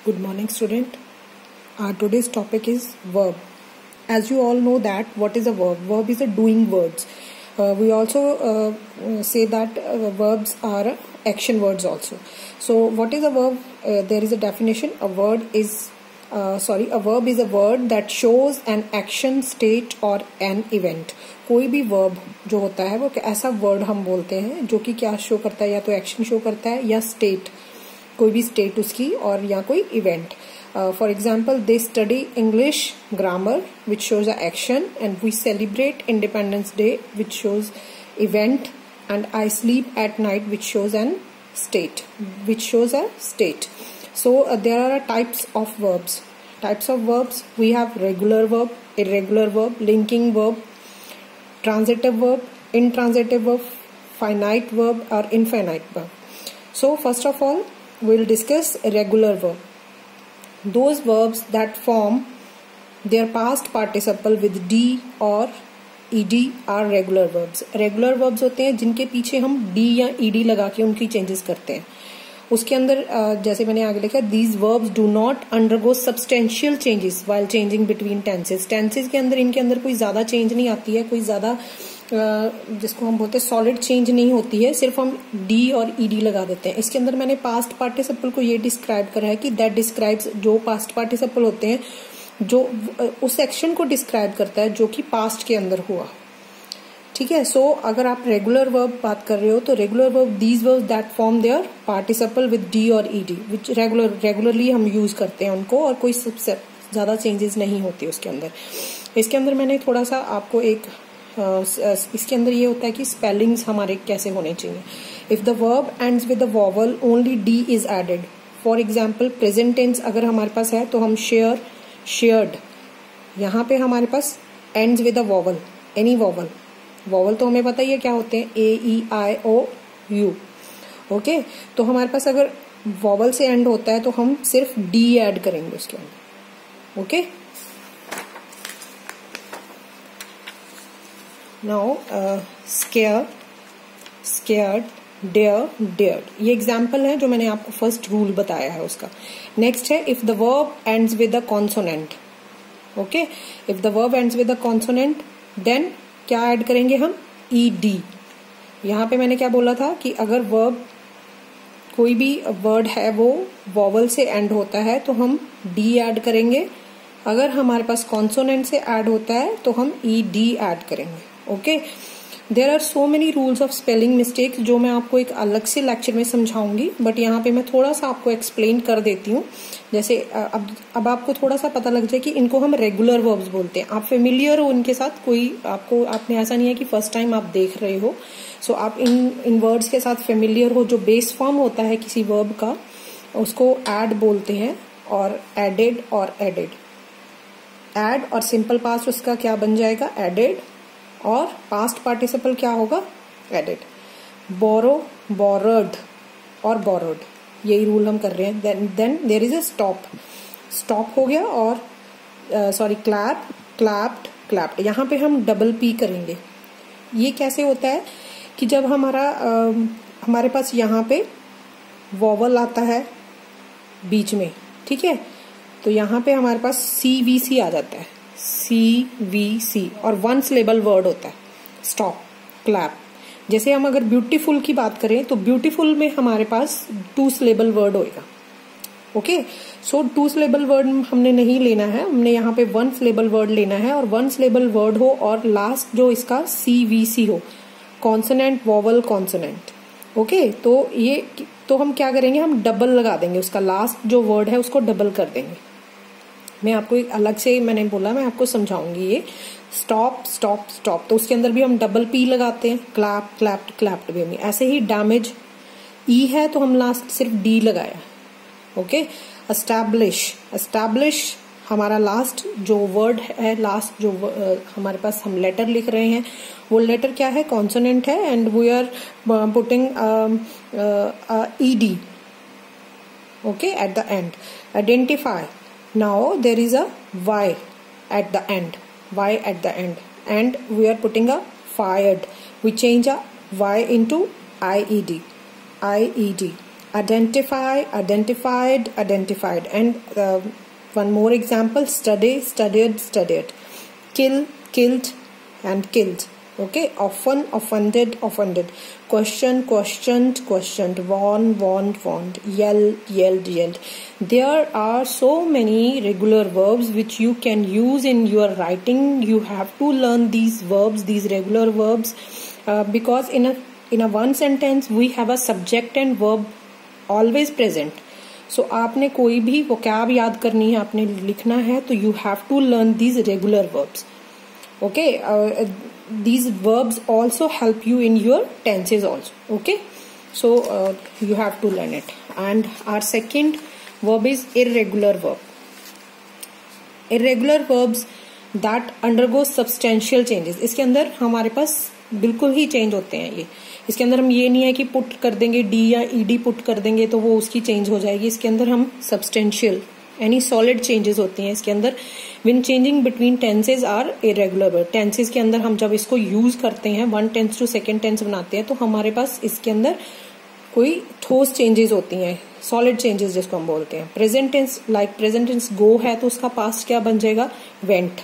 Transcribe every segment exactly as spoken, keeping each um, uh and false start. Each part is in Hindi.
Good morning, student. Uh, today's topic is verb. As you all know that what is a verb? Verb is a doing words. Uh, we also uh, say that uh, verbs are action words also. So what is a verb? Uh, there is a definition. A word is uh, sorry, a verb is a word that shows an action, state or an event. कोई भी verb जो होता है वो ऐसा word हम बोलते हैं जो कि क्या शो करता है, या तो action शो करता है या state, कोई भी state उसकी, और या कोई event. Uh, for example, they study English grammar, which shows a action, and we celebrate Independence Day, which shows event, and I sleep at night, which shows an state, which shows a state. So uh, there are types of verbs. Types of verbs, we have regular verb, irregular verb, linking verb, transitive verb, intransitive verb, finite verb or infinite verb. So first of all, we'll discuss irregular verb. Those verbs that form their past participle with D or ed are regular verbs. Regular verbs होते हैं जिनके पीछे हम D या ed लगा के उनकी चेंजेस करते हैं. उसके अंदर जैसे मैंने आगे लिखा, these verbs do not undergo substantial changes while changing between tenses. Tenses के अंदर इनके अंदर कोई ज्यादा चेंज नहीं आती है, कोई ज्यादा जिसको हम बोलते हैं सॉलिड चेंज नहीं होती है, सिर्फ हम डी और ईडी लगा देते हैं. इसके अंदर मैंने पास्ट पार्टिसिपल को ये डिस्क्राइब करा है कि दैट डिस्क्राइब्स, जो पास्ट पार्टिसिपल होते हैं जो उस एक्शन को डिस्क्राइब करता है जो कि पास्ट के अंदर हुआ. ठीक है. सो so, अगर आप रेगुलर वर्ब बात कर रहे हो तो regular verb these verbs that form their participle with D और ईडी, विच रेगुलर रेगुलरली हम यूज करते हैं उनको, और कोई सबसे ज्यादा चेंजेस नहीं होती उसके अंदर. इसके अंदर मैंने थोड़ा सा आपको एक Uh, इसके अंदर ये होता है कि स्पेलिंग्स हमारे कैसे होने चाहिए. If the verb ends with the vowel only D is added. For example present tense अगर हमारे पास है तो हम शेयर, शेयर्ड, यहाँ पे हमारे पास ends with the vowel, any vowel. Vowel तो हमें पता ही है क्या होते हैं, ए ई आई ओ यू. ओके, तो हमारे पास अगर वॉवल से एंड होता है तो हम सिर्फ डी ऐड करेंगे उसके अंदर. Okay. Now, uh, scared, scared, dare, dared. ये एग्जाम्पल है जो मैंने आपको फर्स्ट रूल बताया है उसका. नेक्स्ट है if the verb ends with the consonant. Okay, if the verb ends with the consonant then क्या ऐड करेंगे हम, ई डी. यहाँ पे मैंने क्या बोला था कि अगर वर्ब कोई भी वर्ड है वो वॉवल से एंड होता है तो हम डी ऐड करेंगे. अगर हमारे पास कॉन्सोनेंट से ऐड होता है तो हम ई डी ऐड करेंगे. Okay. There are so many rules of spelling mistakes जो मैं आपको एक अलग से लेक्चर में समझाऊंगी, बट यहाँ पे मैं थोड़ा सा आपको एक्सप्लेन कर देती हूँ. जैसे अब अब आपको थोड़ा सा पता लग जाए कि इनको हम रेगुलर वर्ब्स बोलते हैं. आप फेमिलियर हो इनके साथ, कोई आपको आपने ऐसा नहीं है कि फर्स्ट टाइम आप देख रहे हो. सो so, आप इन इन वर्ड्स के साथ फेमिलियर हो. जो बेस फॉर्म होता है किसी वर्ब का उसको एड बोलते हैं, और एडेड और एडेड. एड और सिंपल पास्ट उसका क्या बन जाएगा, एडेड, और पास्ट पार्टिसिपल क्या होगा, एडेड. बोरो, बोरड और बोरोड, यही रूल हम कर रहे हैं. Then then there is a stop. Stop हो गया, और सॉरी क्लैप, क्लैप्ड, क्लैप्ड. यहाँ पे हम डबल पी करेंगे. ये कैसे होता है कि जब हमारा uh, हमारे पास यहाँ पे वॉवल आता है बीच में, ठीक है, तो यहाँ पे हमारे पास सी वी सी आ जाता है, सी वी सी, और वन सिलेबल वर्ड होता है स्टॉप, क्लैप. जैसे हम अगर ब्यूटीफुल की बात करें तो ब्यूटीफुल में हमारे पास टू सिलेबल वर्ड होएगा. Okay. So two syllable word हमने नहीं लेना है, हमने यहाँ पे वन सिलेबल वर्ड लेना है, और वन सिलेबल वर्ड हो और लास्ट जो इसका सी वी सी हो, कॉन्सोनेंट, वॉवल, कॉन्सोनेंट. ओके. तो ये तो हम क्या करेंगे, हम डबल लगा देंगे, उसका लास्ट जो वर्ड है उसको डबल कर देंगे. मैं आपको एक अलग से मैंने बोला, मैं आपको समझाऊंगी. ये स्टॉप, स्टॉप, स्टॉप, तो उसके अंदर भी हम डबल पी लगाते हैं. क्लैप, क्लैप्ड, क्लैप्ड भी हमें. ऐसे ही डैमेज, ई है तो हम लास्ट सिर्फ डी लगाया. ओके. एस्टैब्लिश, एस्टैब्लिश हमारा लास्ट जो वर्ड है, लास्ट जो uh, हमारे पास हम लेटर लिख रहे हैं वो लेटर क्या है, कॉन्सोनेंट है, and we are putting E D. Okay, at the end. Identify, now there is a y at the end, y at the end, and we are putting a fired. We change a y into ied, ied. identify, identified, identified. And uh, one more example, study, studied, studied. Kill, killed, and killed. Okay, often, offended, offended. Question, questioned, questioned. Warn, warned, warned. Yell, yelled, yelled. There are so many regular verbs which you can use in your writing. You have to learn these verbs, these regular verbs, uh, because in a in a one sentence we have a subject and verb always present. So आपने कोई भी vocab याद करनी है, आपने लिखना है, तो you have to learn these regular verbs. Okay, uh, these verbs also help you in your tenses also. Okay, so uh, you have to learn it. And our second verb is irregular verb. Irregular verbs that undergo substantial changes. इसके अंदर हमारे पास बिल्कुल ही चेंज होते हैं ये. इसके अंदर हम ये नहीं है कि पुट कर देंगे डी या ईडी पुट कर देंगे तो वो उसकी चेंज हो जाएगी. इसके अंदर हम सब्सटेंशियल एनी सॉलिड चेंजेस होती हैं इसके अंदर. When changing between tenses are irregular. Tenses के अंदर हम जब इसको यूज करते हैं, one tense to second tense बनाते हैं, तो हमारे पास इसके अंदर कोई ठोस चेंजेस होती हैं, सॉलिड चेंजेस जिसको हम बोलते हैं. Present tense, like present tense go है तो उसका पास्ट क्या बन जाएगा, वेंट.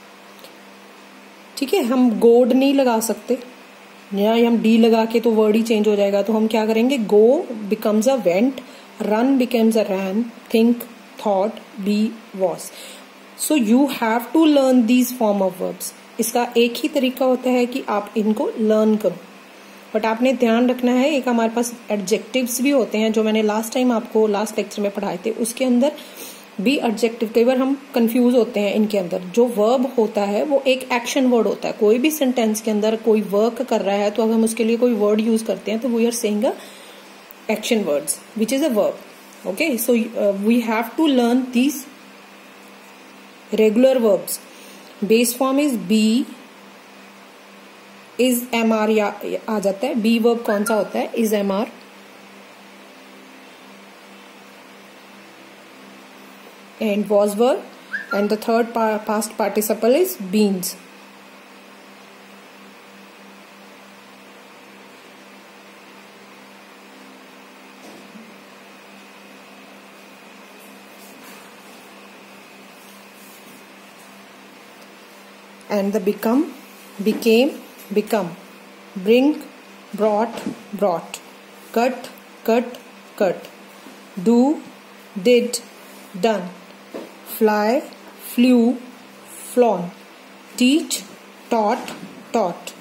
ठीक है, हम गोड नहीं लगा सकते, या हम डी लगा के तो वर्ड ही चेंज हो जाएगा. तो हम क्या करेंगे, go becomes a went, run becomes a ran, think, thought, be, was. So you have to learn these form of verbs. इसका एक ही तरीका होता है कि आप इनको लर्न करो, बट आपने ध्यान रखना है एक हमारे पास एडजेक्टिव्स भी होते हैं जो मैंने लास्ट टाइम आपको लास्ट लेक्चर में पढ़ाए थे. उसके अंदर भी एडजेक्टिव, कई बार हम कंफ्यूज होते हैं इनके अंदर. जो वर्ब होता है वो एक एक्शन वर्ड होता है. कोई भी सेंटेंस के अंदर कोई वर्क कर रहा है तो अगर हम उसके लिए कोई वर्ड यूज करते हैं तो we are saying a action words which is a verb. Okay, so we have to learn these regular verbs. Base form is be, is am are आ जाता है. बी वर्ब कौन सा होता है, is am are. And was verb, and the third pa past participle is beans. And the become, became, become. Bring, brought, brought. Cut, cut, cut. Do, did, done. Fly, flew, flown. Teach, taught, taught.